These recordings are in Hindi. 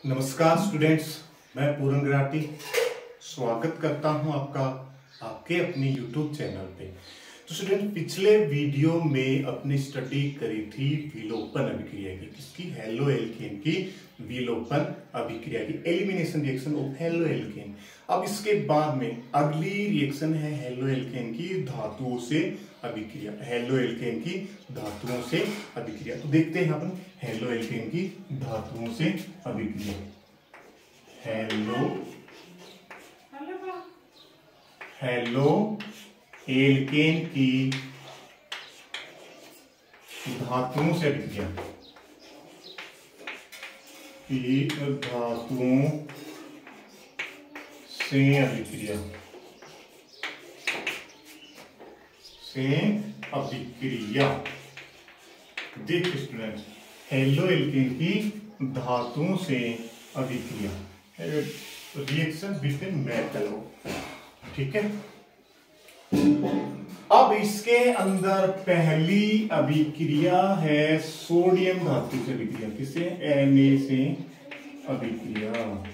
नमस्कार स्टूडेंट्स, मैं पूरन गुराटी स्वागत करता हूं आपका आपके अपने YouTube चैनल पे। तो स्टूडेंट, पिछले वीडियो में अपनी स्टडी करी थी विलोपन अभिक्रिया की, किसकी? हैलो एल्केन की विलोपन अभिक्रिया की, elimination reaction of haloalkane. अब इसके बाद में अगली रिएक्शन है हैलो एल्केन की धातुओं से अभिक्रिया, हैलो एल्केन की धातुओं से अभिक्रिया। तो देखते हैं अपन हैलो एल्केन की धातुओं से अभिक्रिया। हैलो एल्केन की धातुओं से अभिक्रिया, धातुओं से अभिक्रिया देखिए स्टूडेंट, हैलो एल्केन की धातुओं से अभिक्रिया, रिएक्शन बिटवीन मेटल, ठीक है। अब इसके अंदर पहली अभिक्रिया है सोडियम धातु से अभिक्रिया, किसे? Na से अभिक्रिया।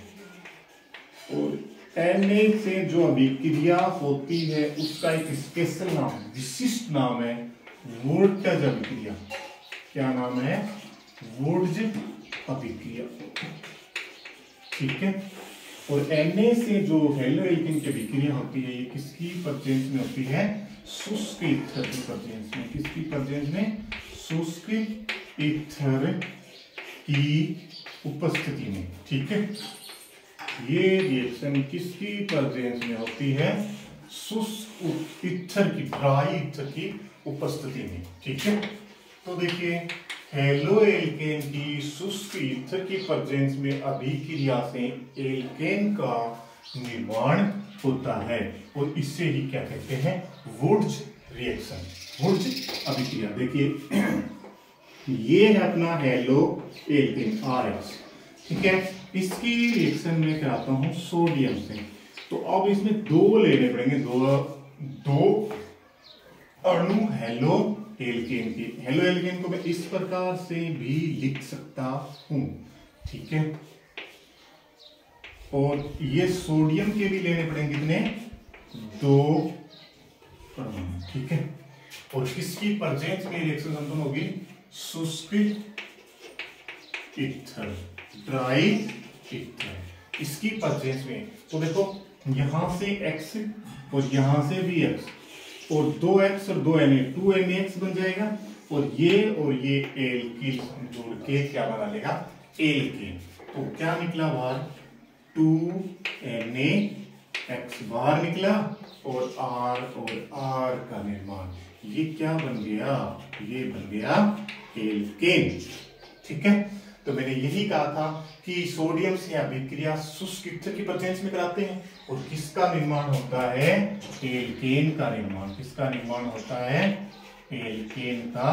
और Na से जो अभिक्रिया होती है उसका एक स्पेशल नाम, विशिष्ट नाम है वुर्ट्ज अभिक्रिया। क्या नाम है? वुर्ट्ज अभिक्रिया, ठीक है। और Na से जो हैलो एल्केन की अभिक्रिया होती है, ये किसकी प्रेजेंस में होती है? शुष्क ईथर की प्रेजेंस में। किसकी प्रेजेंस में? शुष्क ईथर की उपस्थिति में, ठीक है। ये रिएक्शन किसकी प्रेजेंस में होती है? शुष्क ईथर की, ड्राई ईथर की उपस्थिति में, ठीक है। तो देखिए, हैलो एल्केन की शुष्क ईथर की प्रेजेंस में अभिक्रिया से एल्केन का निर्माण होता है और इससे ही क्या कहते हैं? वुर्ट्ज रिएक्शन, वुर्ट्ज अभिक्रिया। देखिए ये है अपना हैलो एल्केन RH, ठीक है। इसकी रिएक्शन में कराता हूं सोडियम से। तो अब इसमें दो लेने पड़ेंगे, दो अणु हैलो एल्केन की। हैलो एल्केन को मैं इस प्रकार से भी लिख सकता हूं, ठीक है। और ये सोडियम के भी लेने पड़ेंगे कितने? 2 परमाणु, ठीक है। और किसकी प्रेजेंस में रिएक्शन संपन्न होगी? शुष्क ईथर, ड्राई ईथर, इसकी प्रेजेंस में। तो देखो, यहां से X और यहां से भी X, और 2X और 2Na, 2NaX बन जाएगा। और ये एल्किल जोड़ के क्या बना लेगा? एल्केन। तो क्या निकला बाहर? 2NaX बाहर निकला और R का निर्माण, ये क्या बन गया? ये बन गया एल्केन, ठीक है। तो मैंने यही कहा था कि सोडियम से अभिक्रिया शुष्क ईथर की प्रेजेंस में कराते हैं और किसका निर्माण होता है? एल्केन का निर्माण। किसका निर्माण होता है? एल्केन का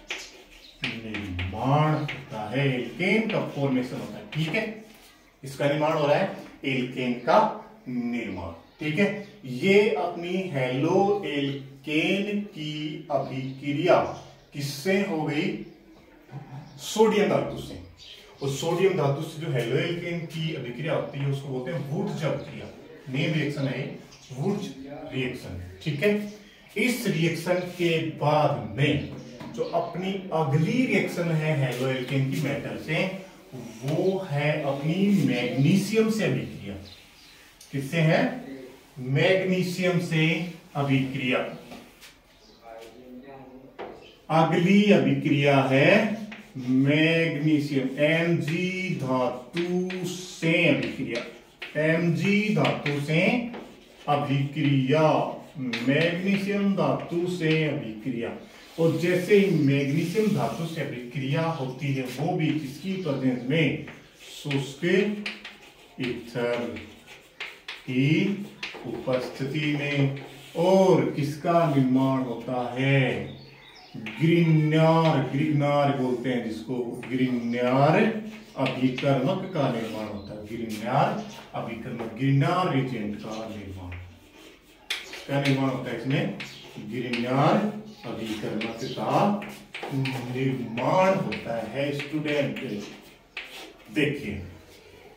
निर्माण होता है, एल्केन का फॉर्मेशन होता है, ठीक है। इसका निर्माण हो रहा है, एल्केन का निर्माण, ठीक है। ये अपनी हैलो एल्केन की अभिक्रिया किससे हो गई? सोडियम धातु से। और सोडियम धातु से जो हैलो एल्केन की अभिक्रिया होती है उसको बोलते हैं वुर्ट्ज अभिक्रिया। नेम रिएक्शन है वुर्ट्ज रिएक्शन, ठीक है। इस रिएक्शन के बाद में जो अपनी अगली रिएक्शन है हैलो एल्केन की मेटल से, वो है अपनी मैग्नीशियम से अभिक्रिया। किससे है? मैग्नीशियम से अभिक्रिया। अगली अभिक्रिया है मैग्नीशियम, Mg धातु से अभिक्रिया, Mg धातु से अभिक्रिया, मैग्नीशियम धातु से अभिक्रिया। और जैसे ही मैग्नीशियम धातु से अभिक्रिया होती है, वो भी किसकी प्रेजेंस में? शुष्क ईथर की उपस्थिति में। और किसका निर्माण होता है? ग्रिग्नार बोलते हैं जिसको, ग्रिग्नार अभिकर्मक का निर्माण होता है। ग्रिग्नार अभिकर्मक, ग्रिग्नार रिएजेंट का निर्माण, क्या निर्माण होता है इसमें? ग्रिग्नार अभिकर्मक का निर्माण होता है स्टूडेंट। देखिए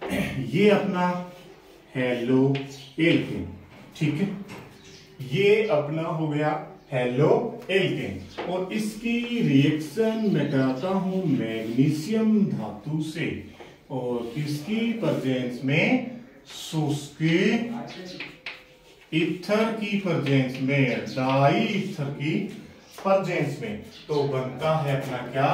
ये अपना हेलो एल्केन, ठीक है, ये अपना हो गया हेलो एल्केन। और इसकी रिएक्शन मैं कराता हूं मैग्नीशियम धातु से, और किसकी प्रेजेंस में, शुष्क ईथर की प्रेजेंस में, डाई ईथर की प्रेजेंस में, तो बनता है अपना क्या,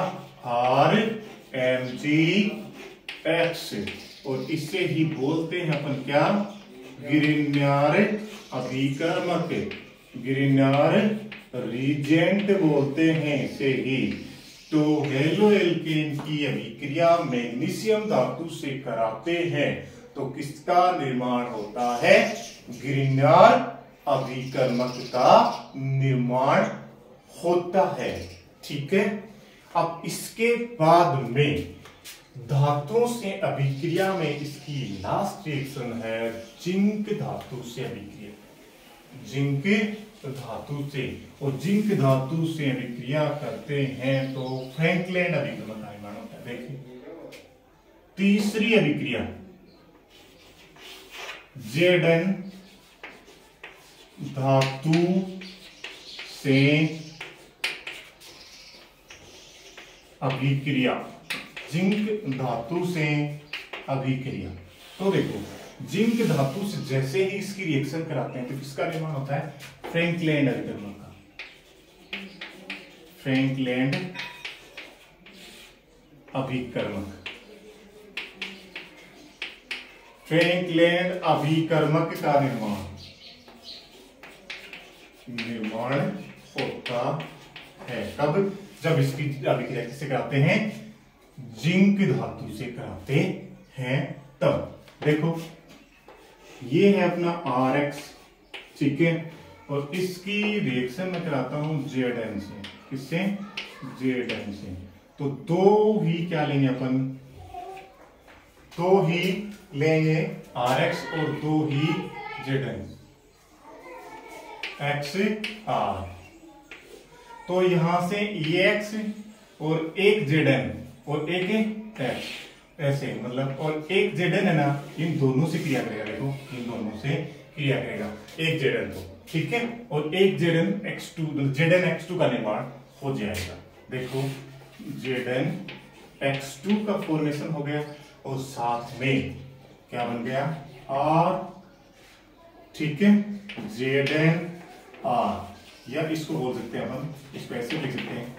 RMgX। और इससे ही बोलते हैं अपन क्या, गिरिन्यार अभिकर्मक, गिरिन्यार रीजेंट बोलते हैं इसे ही। तो हेलो एल्केन की अभिक्रिया मैग्नीशियम धातु से कराते हैं तो किसका निर्माण होता है, गिरिन्यार अभिकर्मक का निर्माण होता है, ठीक है। अब इसके बाद में धातुओं से अभिक्रिया में इसकी लास्ट रिएक्शन है जिंक धातु से अभिक्रिया, जिंक धातु से। और जिंक धातु से अभिक्रिया करते हैं तो फ्रैंकलैंड अभिकर्मक का निर्माण होता है। देखिए तीसरी अभिक्रिया Zn धातु से अभिक्रिया, जिंक धातु से अभिक्रिया। तो देखो जिंक धातु से जैसे ही इसकी रिएक्शन कराते हैं तो किसका निर्माण होता है, फ्रैंकलैंड अभिकर्मक का, फ्रैंकलैंड अभिकर्मक, फ्रैंकलैंड अभिकर्मक का निर्माण होता है। कब, जब इसकी अभिक्रिया किससे कराते हैं, जिंक धातु से कराते हैं तब। देखो ये है अपना RX, ठीक है, और इसकी रिएक्शन में कराता हूं Zn से, किससे, Zn से। तो दो ही क्या लेंगे अपन, दो ही लेंगे RX और दो ही Zn, XR। तो यहां से EX और एक Zn और एक X, ऐसे मतलब, और एक Zn है ना, इन दोनों से क्रिया करेगा। देखो इन दोनों से क्रिया करेगा एक Zn तो, ठीक है, और एक Zn X2 का निर्माण हो जाएगा। देखो Zn X2 का फॉर्मेशन हो गया और साथ में क्या बन गया, R, ठीक है, Zn R, या इसको बोल सकते हैं अपन, इसको ऐसे लिख सकते हैं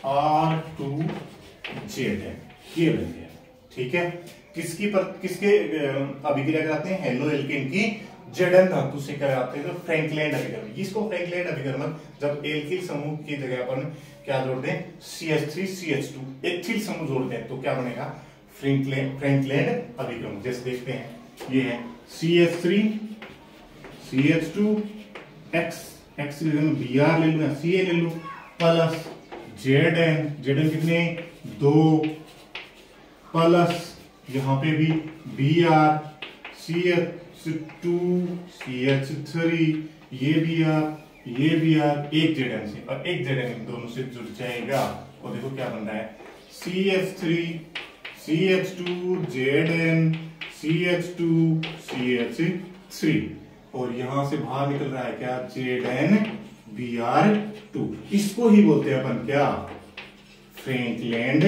R2Zn, ये बन गया, ठीक है। किसके अभिक्रिया कराते हैं, हेलो एल्केन की Zn धातु से कराते हैं तो फ्रैंकलैंड अभिकर्मक। इसको फ्रैंकलैंड अभिकर्मक, जब एल्किल समूह की जगह अपन क्या जोड़ दें, CH3 CH2 एथिल समूह जोड़ दें तो क्या बनेगा, फ्रैंकलैंड अभिकर्मक। जैसे देखते हैं ये है CH3 CH2 X Br ले लूं, Ca ले लूं, प्लस Zn कितने, 2, प्लस यहाँ पे भी Br, CH2 CH3, ये Br, एक Zn से, और एक Zn इन दोनों से जुड़ जाएगा। और देखो क्या बन रहा है, CH3 CH2 Zn CH2 CH3, और यहां से बाहर निकल रहा है क्या, ZnBr2। इसको ही बोलते हैं अपन क्या, फ्रैंकलैंड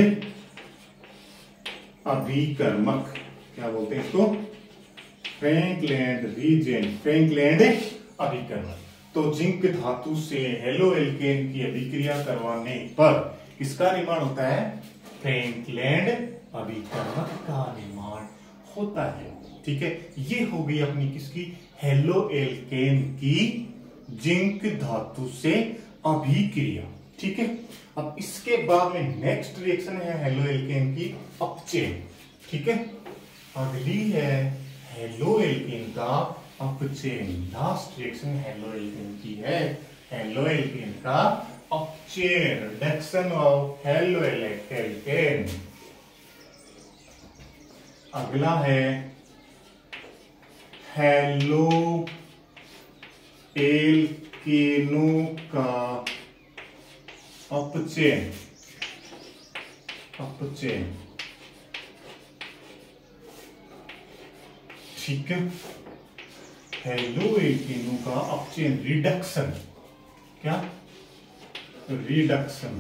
अभिकर्मक। क्या बोलते हैं इसको, फ्रैंकलैंड रीजेंट, फ्रैंकलैंड अभिकर्मक। तो जिंक धातु से हेलो एल्केन की अभिक्रिया करवाने पर किसका निर्माण होता है, फ्रैंकलैंड अभिकर्मक का निर्माण होता है, ठीक है। ये हो गई अपनी किसकी, हेलो एल्केन की जिंक धातु से अभिक्रिया, ठीक है। अब इसके बाद में नेक्स्ट रिएक्शन है हेलो एल्केन की अपचयन, ठीक है। अगली है हेलो एल्केन का अपचयन, लास्ट रिएक्शन हेलो एल्केन की है, हेलो एल्केन का अपचयन, रिडक्शन ऑफ हेलो एल्केन। अगला है हेलो एल्केनों का अपचयन, ठीक है, हेलो एल्केनो का अपचयन, रिडक्शन, क्या रिडक्शन।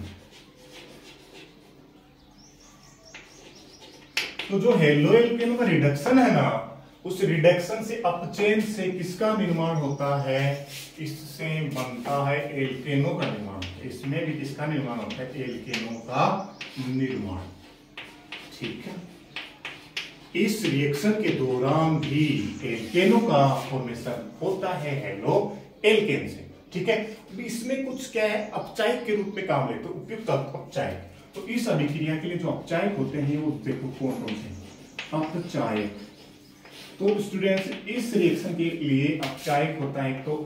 तो जो हेलो एल्केनो का रिडक्शन है ना, उस रिडक्शन से अपचयन से किसका निर्माण होता है, इससे बनता है एल्केनो का निर्माण। इसमें भी किसका निर्माण होता है, एल्केनो का निर्माण। ठीक है, इस रिएक्शन के दौरान भी एल्केनो का फॉर्मेशन होता है हेलो एल्केन से। ठीक है, इसमें कुछ क्या है, अपचायक के रूप में काम लेते, उपयुक्त अपचायक। तो इस अभिक्रिया के लिए जो अपचायक होते हैं वो देखो कौन कौन से अपचायक। तो स्टूडेंट्स, इस रिएक्शन के लिए अपचायक होता है तो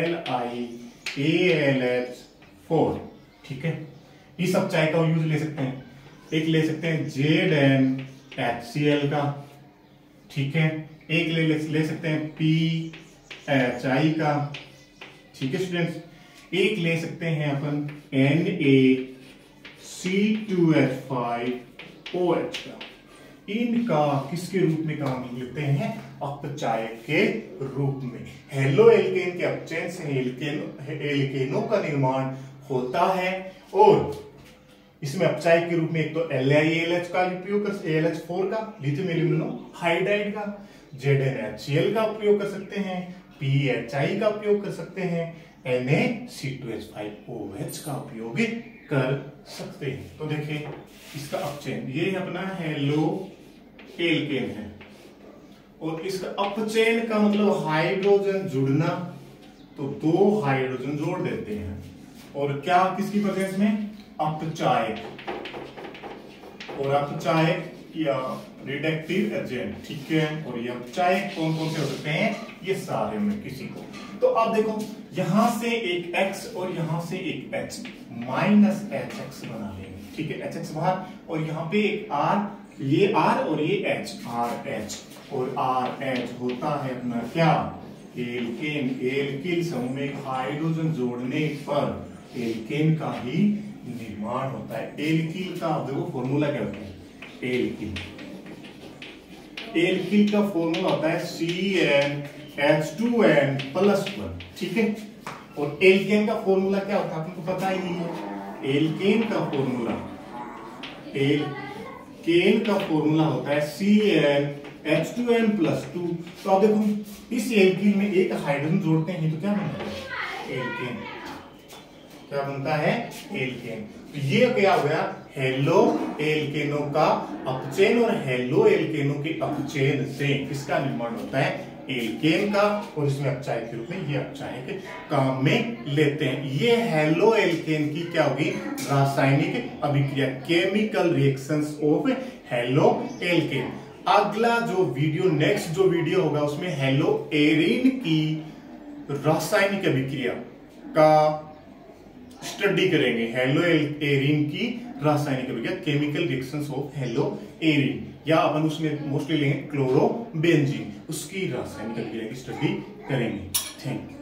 LiAlH4। ठीक है, इस अपचायक का यूज ले सकते हैं, एक ले सकते हैं ZnHCl का। ठीक है, एक ले सकते हैं PHI का। ठीक है स्टूडेंट्स, एक ले सकते हैं अपन NaC2H5OH का। इनका किसके रूप में काम लेते हैं, अपचायक के रूप में। हेलो एल्केन के अपचयन से एल्केनो का निर्माण होता है और इसमें अपचायक के रूप में एक तो LiAlH का उपयोग कर, AlH4 का, लिथियम एल्यूमिनो हाइड्राइड का, ZnHCl का उपयोग कर सकते हैं, PHI का उपयोग कर सकते हैं, NaC2H5OH का उपयोग कर सकते हैं। तो देखिए इसका अपचयन, ये अपना हेलो एल्केन है और इसका अपचयन का मतलब हाइड्रोजन जुड़ना, तो 2 हाइड्रोजन जोड़ देते हैं और क्या किसकी प्रेजेंस में, अपचायक। और अपचायक या रिडक्टिव एजेंट। ठीक है, और ये अपचायक कौन कौन से हो सकते हैं, ये सारे में किसी को। तो अब देखो यहां से एक X और यहां से एक H, -HX बना लेंगे। ठीक है, HX बाहर और यहाँ पे एक R, ये R और ये H, RH। और RH होता है अपना क्या, एल्केन। एल्किल समूह में एक हाइड्रोजन जोड़ने पर एल्केन का ही निर्माण होता है। एल्किल का देखो फॉर्मूला क्या होता है, एल्किल का फॉर्मूला होता है CnH2n+1। ठीक है, और एल्केन का फॉर्मूला क्या होता है आपको पता ही है। एल्केन का फॉर्मूला होता है CnH2n+2। तो आप देखो इस एल्किल में एक हाइड्रोजन जोड़ते हैं तो क्या बनता है, एल्केन। क्या बनता है, एल्केन। तो ये क्या हो गया, हेलो एल्केनो का अपचयन। और हेलो एल्केनो के अपचयन से किसका निर्माण होता है, एल्केन का। और इसमें अपचायक के रूप में ये अपचायक काम में लेते हैं। ये हेलो एल्केन की क्या होगी, रासायनिक अभिक्रिया, chemical reactions of haloalkane. अगला जो वीडियो, नेक्स्ट जो वीडियो होगा उसमें हेलो एरीन की रासायनिक अभिक्रिया का स्टडी करेंगे। हेलो एरीन की रासायनिक अभिक्रिया, chemical reactions of haloarene, या अपन उसमें मोस्टली लेंगे क्लोरोबेंजीन, उसकी रासायनिक अभिक्रिया की स्टडी करेंगे। Thank you.